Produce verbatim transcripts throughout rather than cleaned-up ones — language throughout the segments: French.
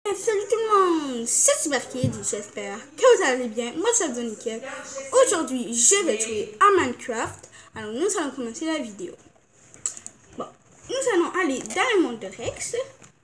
Salut tout le monde, c'est Cyberkid, j'espère que vous allez bien, moi ça va nickel. Aujourd'hui je vais jouer à Minecraft, alors nous allons commencer la vidéo. Bon, nous allons aller dans le monde de Rex.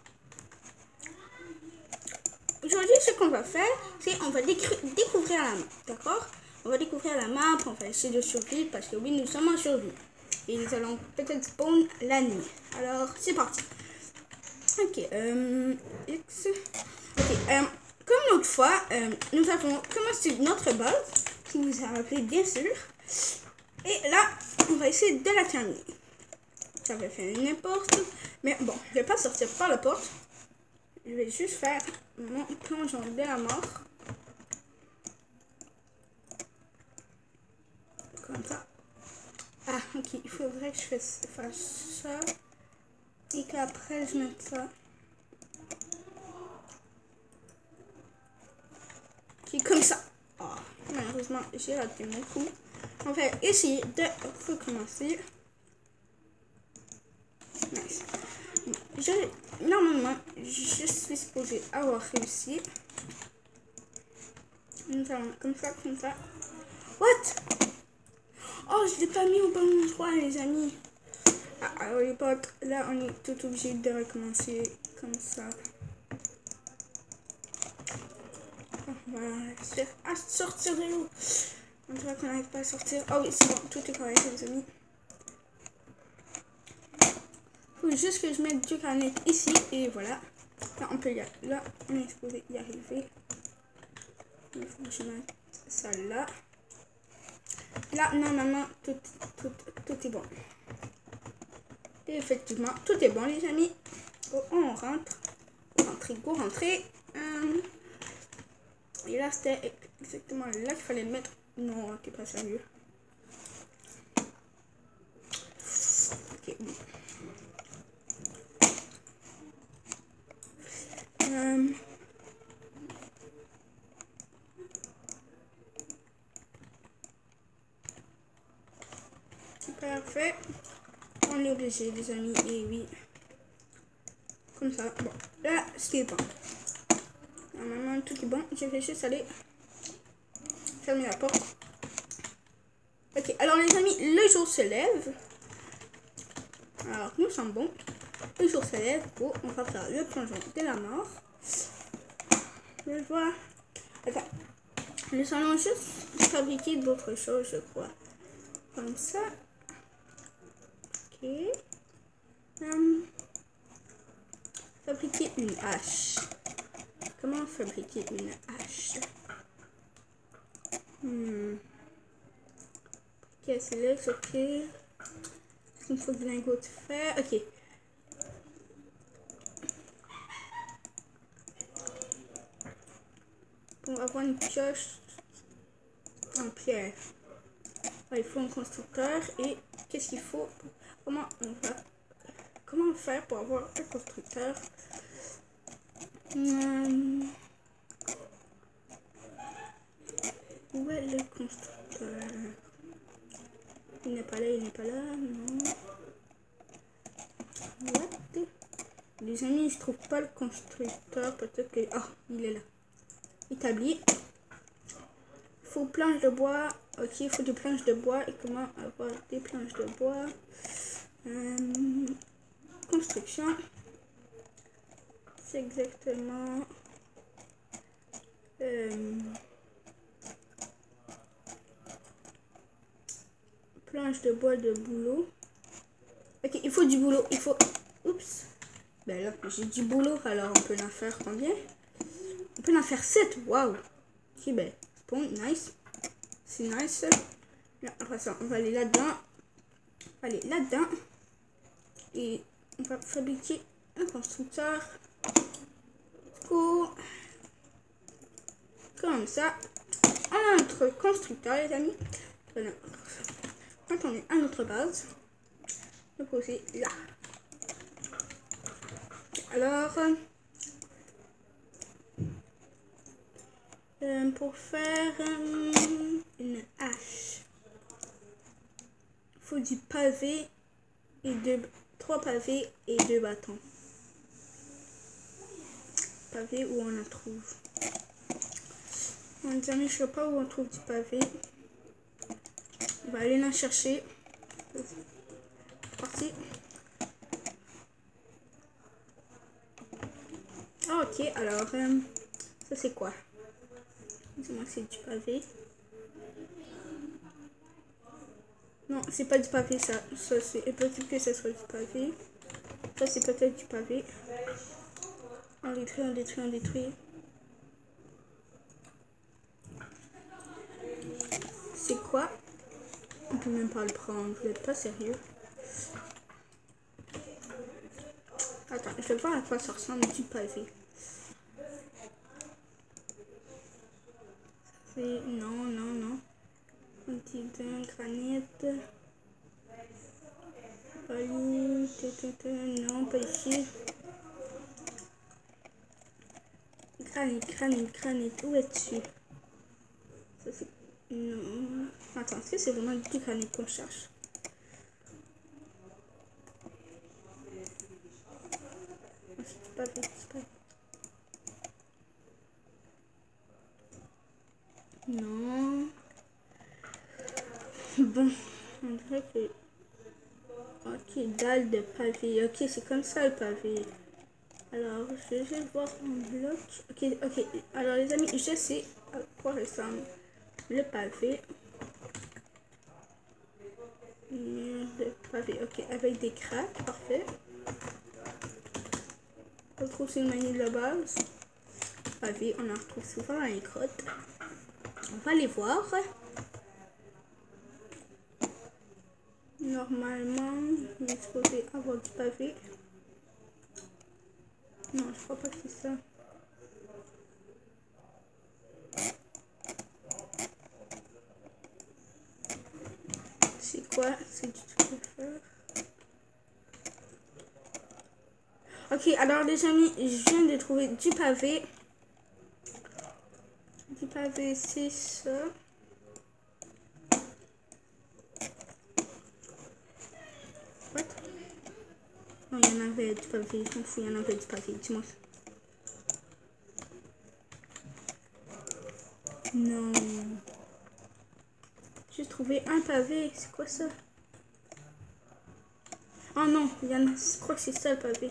Aujourd'hui ce qu'on va faire, c'est on va découvrir la map, d'accord? On va découvrir la map, on va essayer de survivre parce que oui nous sommes en survie. Et nous allons peut-être spawn la nuit, alors c'est parti. Ok, euh, X. Ok, euh, comme l'autre fois, euh, nous avons commencé notre base, qui vous a rappelé bien sûr. Et là, on va essayer de la terminer. Ça va faire n'importe. Mais bon, je vais pas sortir par la porte. Je vais juste faire mon plongeon de la mort. Comme ça. Ah, ok, il faudrait que je fasse, fasse ça. Et qu'après, je mette ça. Comme ça. Oh, malheureusement, j'ai raté mon coup. On va essayer de recommencer. Nice. Je, normalement, je suis supposé avoir réussi. Nous allons comme ça, comme ça. What? Oh, je l'ai pas mis au bon endroit, les amis. Ah, alors les potes, là, on est tout obligé de recommencer comme ça. Voilà, j'espère à sortir de l'eau. On dirait qu'on n'arrive pas à sortir. Oh oui, c'est bon, tout est correct, les amis. Faut juste que je mette du granit ici et voilà. Là, on peut y aller. Là, on est supposé y arriver. Il faut que je mette ça là. Là, normalement, tout, tout, tout est bon. Et effectivement, tout est bon, les amis. Oh, on rentre. Go rentrer, go rentrer. Hum. Et là, c'était exactement là qu'il fallait le mettre. Non, t'es pas sérieux. Ok, bon. Euh... Parfait. On est obligé, les amis. Et oui. Comme ça. Bon, là, c'est bon. Normalement, tout est bon. Je vais juste aller fermer la porte. Ok, alors les amis, le jour se lève. Alors, nous sommes bons. Le jour se lève. Oh, on va faire le plongeon de la mort. Je vois. Attends. Nous allons juste fabriquer d'autres choses, je crois. Comme ça. Ok. Um, fabriquer une hache. Comment fabriquer une hache? Hmm. Ok, c'est là, ok. Il faut du lingot de fer. Ok. Pour avoir une pioche en pierre. Ah, il faut un constructeur. Et qu'est-ce qu'il faut? Comment on va... Comment faire pour avoir un constructeur? Hum... Où est le constructeur? Il n'est pas là, il n'est pas là, non. What? Les amis, je trouve pas le constructeur. Peut-être que... Ah, oh, il est là. Établi. Il faut planches de bois. Ok, il faut des planches de bois. Et comment avoir des planches de bois? Euh, construction. C'est exactement... Euh, planche de bois de boulot. Ok, il faut du boulot. Il faut... Oups. Ben là, j'ai du boulot. Alors, on peut en faire combien? On peut en faire sept. Waouh. Ok, ben, bon, nice. C'est nice. Là, après ça, on va aller là-dedans. On va aller là-dedans. Et on va fabriquer un constructeur. Cool. Comme ça. On a notre constructeur, les amis. Quand on est à notre base, on va poser là. Alors, euh, pour faire euh, une hache, il faut du pavé et deux, trois pavés et deux bâtons. pavé, où on en trouve. Bon, les amis, je sais pas où on trouve du pavé. On va aller en chercher. C'est parti. Ah, ok, alors, euh, ça c'est quoi? Dis-moi que c'est du pavé. Non, c'est pas du pavé, ça. Ça c'est possible que ce soit du pavé. Ça, c'est peut-être du pavé. On détruit, on détruit, on détruit. C'est quoi? On peut même pas le prendre. Vous n'êtes pas sérieux? Attends, je vais voir à quoi ça ressemble du pavé. C'est... Non, non, non. Un petit granit. Non, pas ici. Granit, granit, granit. Où es-tu? Ça c'est... Non. Attends, est-ce que c'est vraiment du granit qu'on cherche? C'est pas vrai, c'est pas vrai. Non. Bon, on dirait que... Ok, dalle de pavé. Ok, c'est comme ça le pavé. Alors, je vais voir en bloc. Ok, ok. Alors, les amis, je sais à quoi ressemble le pavé. Le pavé, ok, avec des craques, parfait. On retrouve une manière de la base. Pavé, on en retrouve souvent dans les grottes. On va les voir. Normalement, il est supposé avoir du pavé. Non, je crois pas que c'est ça. C'est quoi? C'est du truc à faire. Ok, alors les amis, je viens de trouver du pavé. Du pavé, c'est ça. What? Non, il y en avait du pavé. Je m'en fous, il y en avait du pavé. Dis-moi. Non. J'ai trouvé un pavé. C'est quoi ça? Oh non, il y en a. Je crois que c'est ça le pavé.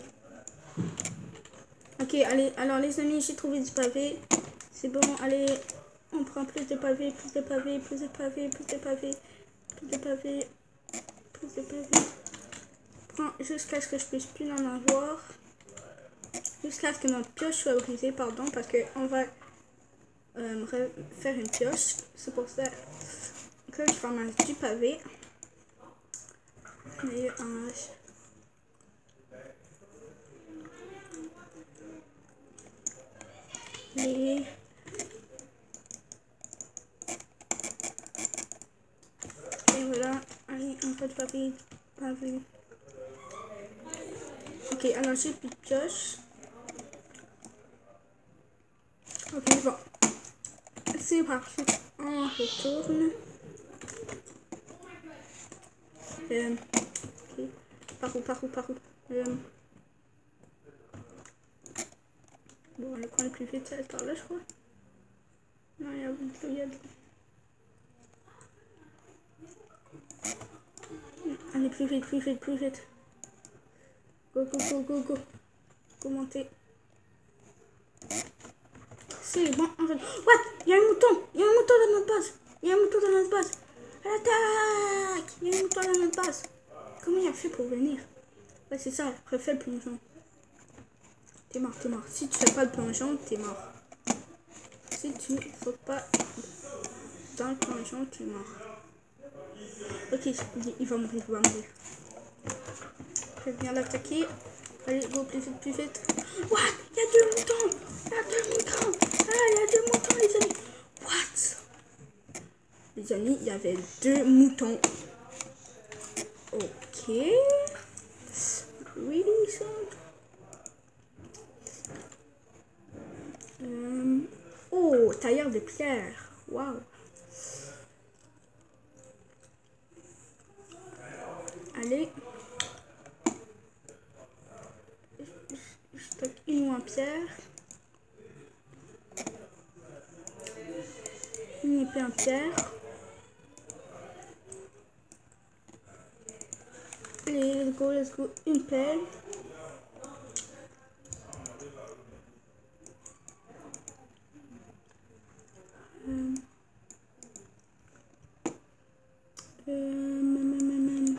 Ok, allez. Alors les amis, j'ai trouvé du pavé. C'est bon, allez. On prend plus de pavés, plus de pavés, plus de pavés, plus de pavés, plus de pavés, plus de pavés. Prends jusqu'à ce que je puisse plus en avoir. Jusqu'à ce que notre pioche soit brisée, pardon, parce qu'on va euh, faire une pioche. C'est pour ça que je ramasse du pavé. Et euh, et et voilà, allez, un peu de pavé, pavé. Ok, alors j'ai plus de pioche. Ok, bon. C'est parti. On retourne. Euh, ok. Par où, par où, par où euh, Bon, le coin le plus vite, c'est par là, je crois. Non, il y a de l'eau, il y a de l'eau. Allez, plus vite, plus vite, plus vite. Go, go, go, go, go. Go monter. C'est bon, en fait. What? Il y a un mouton. Il y a un mouton dans notre base. Il y a un mouton dans notre base. À l'attaque. Il y a un mouton dans notre base. Comment il a fait pour venir? Ouais, c'est ça. Refais le plongeon. T'es mort, t'es mort. Si tu fais pas le plongeon, t'es mort. Si tu sautes pas dans le plongeon, tu es mort. Ok, il va mourir, il va mourir. Je vais venir l'attaquer. Allez, go, plus vite, plus vite. What? Il y a deux moutons. Il y a deux moutons. Ah, il y a deux moutons, les amis. What? Les amis, il y avait deux moutons. Ok. Really, ça? Euh... Oh, tailleur de pierre. Waouh. Allez. Je stocke une ou en pierre. couper en pierre. Allez, let's go, let's go. Une pelle. Euh, euh,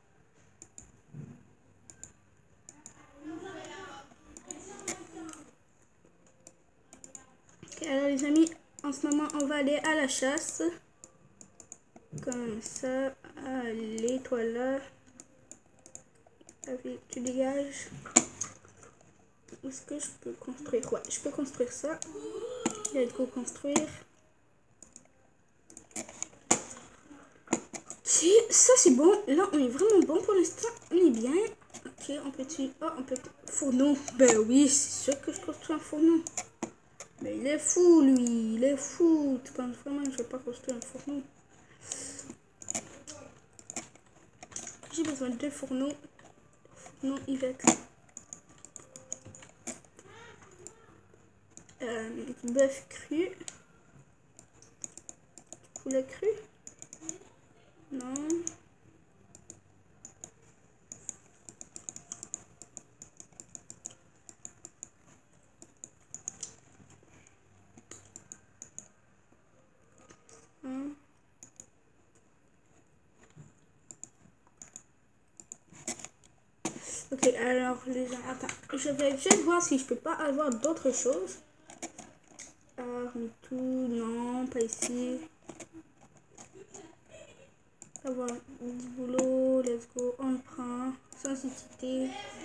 ok, alors les amis, en ce moment on va aller à la chasse. Comme ça. Allez, toi là. Allez, tu dégages. Est-ce que je peux construire? Ouais, je peux construire ça. Let's go construire. Si, ça c'est bon. Là, on est vraiment bon pour l'instant. On est bien. Ok, on peut tuer. Oh, on peut. Fourneau. Ben oui, c'est sûr que je construis un fourneau. Mais il est fou, lui. Il est fou. Tu penses vraiment que je vais pas construire un fourneau? J'ai besoin de deux fourneaux. Fourneau Ivex. Euh, bœuf cru. Poulet cru. Non. Hum. Ok, alors les gens, attends, je vais juste voir si je peux pas avoir d'autres choses. Arme tout, non, pas ici. Avoir du boulot, let's go, on prend. Sensibilité.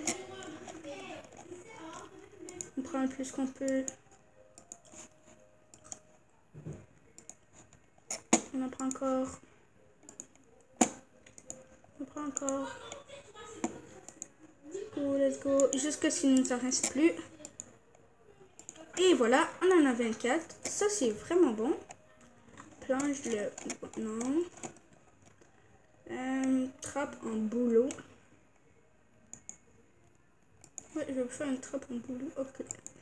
On prend le plus qu'on peut. On en prend encore. On prend encore. Go, let's go. Jusqu'à ce qu'il ne nous en reste plus. Et voilà, on en a vingt-quatre. Ça, c'est vraiment bon. Planche de... Non. Euh, trappe en boulot. Ouais, je vais faire une trappe en boulot. Ok.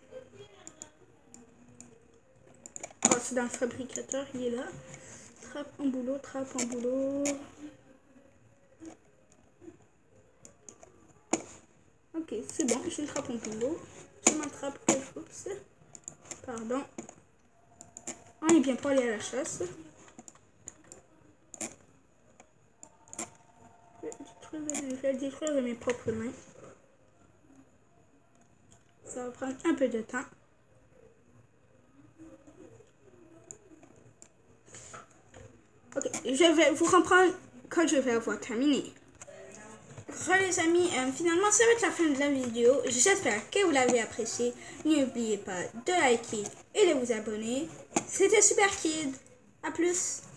Oh, c'est dans le fabricateur, il est là. Trappe en boulot, trappe en boulot. Ok, c'est bon, j'ai une trappe en boulot. Je m'attrape quelque chose. Pardon. On est bien pour aller à la chasse. Je vais détruire de mes propres mains. Ça va prendre un peu de temps. Ok, je vais vous reprendre quand je vais avoir terminé. Voilà les amis, euh, finalement ça va être la fin de la vidéo. J'espère que vous l'avez apprécié. N'oubliez pas de liker et de vous abonner. C'était Super Kid. A plus.